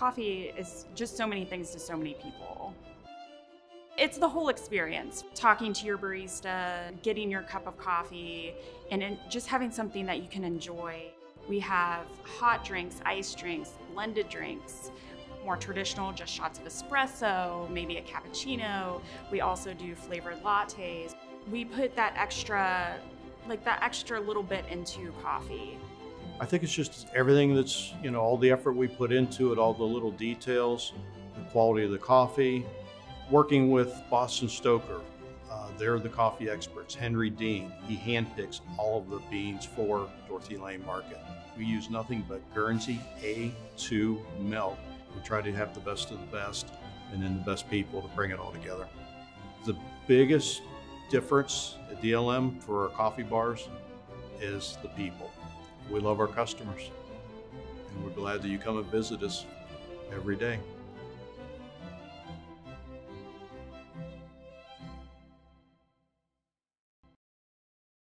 coffee is just so many things to so many people. It's the whole experience, talking to your barista, getting your cup of coffee, and just having something that you can enjoy. We have hot drinks, iced drinks, blended drinks, more traditional, just shots of espresso, maybe a cappuccino. We also do flavored lattes. We put that extra little bit into coffee. I think it's just everything that's, all the effort we put into it, all the little details, the quality of the coffee. Working with Boston Stoker, they're the coffee experts. Henry Dean, he handpicks all of the beans for Dorothy Lane Market. We use nothing but Guernsey A2 milk. We try to have the best of the best and then the best people to bring it all together. The biggest difference at DLM for our coffee bars is the people. We love our customers, and we're glad that you come and visit us every day.